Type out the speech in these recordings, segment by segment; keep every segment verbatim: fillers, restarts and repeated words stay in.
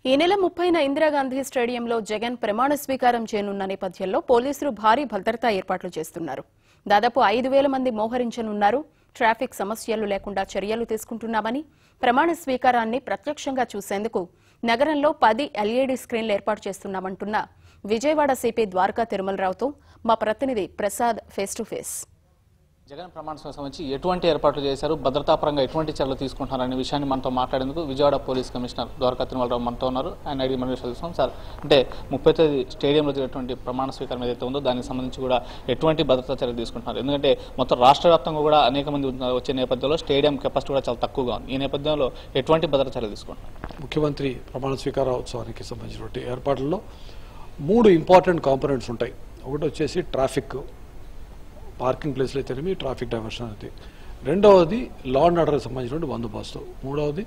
ఈ నెల ముప్పైన ఇందిరాగాంధీ స్టేడియంలో జగన్ ప్రమాణ స్వీకారం చేయనున్న నేపథ్యంలో పోలీసులు భారీ భద్రతా ఏర్పాట్లు చేస్తున్నారు. దాదాపు ఐదు వేల మంది మోహరించనున్నారు. ట్రాఫిక్ సమస్యలు లేకుండా చర్యలు తీసుకుంటున్నామని, ప్రమాణ స్వీకారాన్ని ప్రత్యక్షంగా చూసేందుకు నగరంలో పది ఎల్ఈడీ స్క్రీన్లు ఏర్పాటు చేస్తున్నామంటున్న విజయవాడ సిపి ద్వారకా తిరుమలరావుతో మా ప్రతినిధి Prasad face to face. Jagan ప్రమాణ స్వీకారం సంబంధించి ఎటువంటి ఏర్పాట్లు చేశారు, భద్రతాపరంగా ఎటువంటి చర్యలు తీసుకుంటున్నారనే విషయాన్ని మనతో మాట్లాడేందుకు విజయవాడ పోలీస్ కమిషనర్ ద్వారకా తిరుమలరావు మనతో ఉన్నారు. ఆయన అడిగి మనం తెలుసుకున్నాం. సార్, అంటే ముప్పై తేదీ స్టేడియంలో జరిగినటువంటి ప్రమాణ స్వీకారం ఏదైతే ఉందో దానికి సంబంధించి కూడా ఎటువంటి భద్రతా చర్యలు తీసుకుంటున్నారు? ఎందుకంటే మొత్తం రాష్ట్ర వ్యాప్తంగా కూడా అనేక మంది వచ్చే నేపథ్యంలో స్టేడియం కెపాసిటీ కూడా చాలా తక్కువగా ఉంది. ఈ నేపథ్యంలో ఎటువంటి భద్రతా చర్యలు తీసుకుంటున్నారు? ముఖ్యమంత్రి ప్రమాణ స్వీకారోత్సవానికి సంబంధించినటువంటి ఏర్పాట్లలో మూడు ఇంపార్టెంట్ కాంపోనెంట్స్ ఉంటాయి. ఒకటి వచ్చేసి ట్రాఫిక్, పార్కింగ్ ప్లేస్లో అయితేనేమి ట్రాఫిక్ డైవర్షన్ అయితే, రెండవది లా అండ్ ఆర్డర్కి సంబంధించినటువంటి బందోబస్తు, మూడవది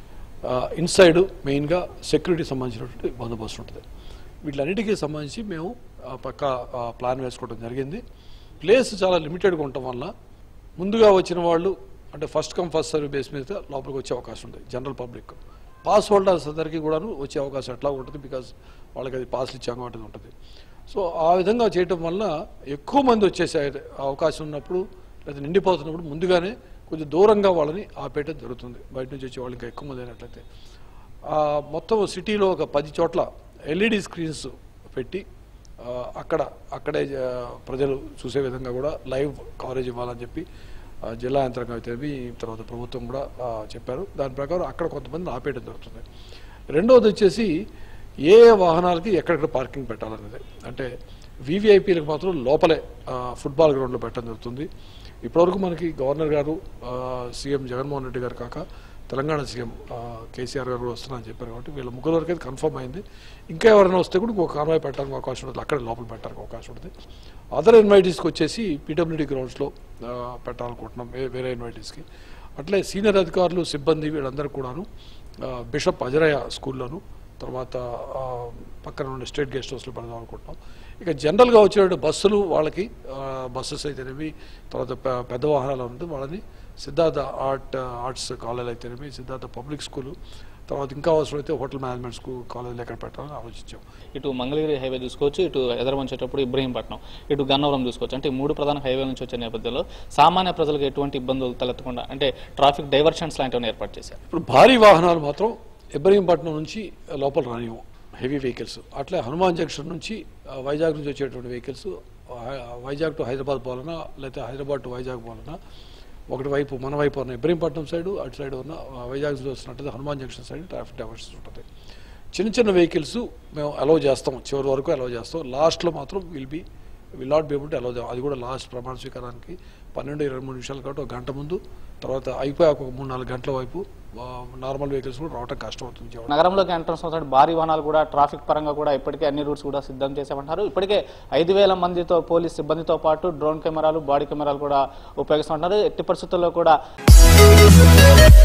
ఇన్సైడ్ మెయిన్గా సెక్యూరిటీ సంబంధించినటువంటి బందోబస్తు ఉంటుంది. వీటిలన్నిటికీ సంబంధించి మేము పక్క ప్లాన్ వేసుకోవడం జరిగింది. ప్లేస్ చాలా లిమిటెడ్గా ఉండటం వల్ల ముందుగా వచ్చిన వాళ్ళు అంటే first come first serve base మీద లోపలికి వచ్చే అవకాశం ఉంది. జనరల్ పబ్లిక్ పాస్ హోల్డర్స్ అందరికీ కూడాను వచ్చే అవకాశం ఎట్లా ఉంటుంది, బికాజ్ వాళ్ళకి అది పాస్లు ఇచ్చే అవకాశం ఉంటుంది. సో ఆ విధంగా చేయటం వల్ల ఎక్కువ మంది వచ్చేసే అవకాశం ఉన్నప్పుడు లేదా నిండిపోతున్నప్పుడు ముందుగానే కొంచెం దూరంగా వాళ్ళని ఆపేయడం జరుగుతుంది. బయట నుంచి వచ్చే వాళ్ళు ఇంకా ఎక్కువ మంది అయినట్లయితే మొత్తం సిటీలో ఒక పది చోట్ల ఎల్ఈడి స్క్రీన్స్ పెట్టి అక్కడ అక్కడే ప్రజలు చూసే విధంగా కూడా లైవ్ కవరేజ్ ఇవ్వాలని చెప్పి జిల్లా యంత్రాంగం అయితే తర్వాత ప్రభుత్వం కూడా చెప్పారు. దాని ప్రకారం అక్కడ కొంతమంది ఆపేయడం జరుగుతుంది. రెండవది వచ్చేసి ఏ వాహనాలకి ఎక్కడెక్కడ పార్కింగ్ పెట్టాలనేది, అంటే వీవీఐపీలకు మాత్రం లోపలే ఫుట్బాల్ గ్రౌండ్లో పెట్టడం జరుగుతుంది. ఇప్పటివరకు మనకి గవర్నర్ గారు, సీఎం జగన్మోహన్ రెడ్డి గారు కాక తెలంగాణ సీఎం కేసీఆర్ గారు కూడా వస్తున్నారని చెప్పారు. కాబట్టి వీళ్ళ ముగ్గురు వరకు అయితే కన్ఫర్మ్ అయింది. ఇంకా ఎవరైనా వస్తే కూడా ఒక కాన్వాయ్ పెట్టడానికి అవకాశం ఉంటుంది, అక్కడే లోపల పెట్టడానికి అవకాశం ఉంటుంది. అదర్ ఇన్వైటీస్కి వచ్చేసి పీడబ్ల్యూడీ గ్రౌండ్స్లో పెట్టాలనుకుంటున్నాం వేరే ఇన్వైటీస్కి. అట్లే సీనియర్ అధికారులు, సిబ్బంది వీళ్ళందరూ కూడాను బిషప్ అజరయ్య స్కూల్లోను, తర్వాత పక్కన ఉండే స్టేట్ గెస్ట్ హౌస్లో పెడదాం అనుకుంటున్నాం. ఇక జనరల్గా వచ్చే బస్సులు వాళ్ళకి బస్సెస్ అయితేనేవి, తర్వాత పెద్ద వాహనాలు ఉంటుంది వాళ్ళని సిద్ధార్థ ఆర్ట్ ఆర్ట్స్ కాలేజ్ అయితేనేవి, సిద్ధార్థ పబ్లిక్ స్కూలు, తర్వాత ఇంకా అవసరం అయితే హోటల్ మేనేజ్మెంట్ స్కూల్ కాలేజీలు ఎక్కడ పెట్టాలని ఆలోచించాం. ఇటు మంగళగిరి హైవే చూసుకోవచ్చు, ఇటు ఎదరం వచ్చేటప్పుడు ఇబ్రహీంపట్నం, ఇటు గన్నవరం చూసుకోవచ్చు. అంటే మూడు ప్రధాన హైవే నుంచి వచ్చే నేపథ్యంలో సామాన్య ప్రజలకు ఎటువంటి ఇబ్బందులు తలెత్తకుండా అంటే ట్రాఫిక్ డైవర్షన్స్ లాంటివన్నీ ఏర్పాటు చేశారు. ఇప్పుడు భారీ వాహనాలు మాత్రం ఇబ్రహీంపట్నం నుంచి లోపల రానివ్వం, హెవీ వెహికల్స్. అట్లే హనుమాన్ జంక్షన్ నుంచి వైజాగ్ నుంచి వచ్చేటువంటి వెహికల్స్ వైజాగ్ టు హైదరాబాద్ పోవాలన్నా లేకపోతే హైదరాబాద్ టు వైజాగ్ పోవాలన్నా ఒకటి వైపు మన వైపు ఉన్న ఇబ్రహీంపట్నం సైడు, అటు సైడ్ ఉన్న వైజాగ్ వస్తున్నట్టు Hanuman junction side traffic diversions ఉంటుంది. చిన్న చిన్న వెహికల్స్ మేము అలౌ చేస్తాం, చివరి వరకు అలౌ చేస్తాం. లాస్ట్లో మాత్రం will be will not be able to allow చేస్తాం. అది కూడా లాస్ట్ ప్రమాణ స్వీకారానికి పన్నెండు ఇరవై మూడు నిమిషాలు కాబట్టి ఒక గంట ముందు, తర్వాత అయిపోయాక ఒక మూడు నాలుగు గంటల వైపు నార్మల్ వెహికల్స్ కూడా రావడం కష్టం అవుతుంది. నగరంలోకి ఎంట్రన్స్ అవుతాడు భారీ వాహనాలు కూడా ట్రాఫిక్ పరంగా కూడా ఇప్పటికే అన్ని రూట్స్ కూడా సిద్ధం చేసామంటారు. ఇప్పటికే ఐదు వేల మందితో పోలీస్ సిబ్బందితో పాటు డ్రోన్ కెమెరాలు, బాడీ కెమెరాలు కూడా ఉపయోగిస్తుంటారు. ఎట్టి పరిస్థితుల్లో కూడా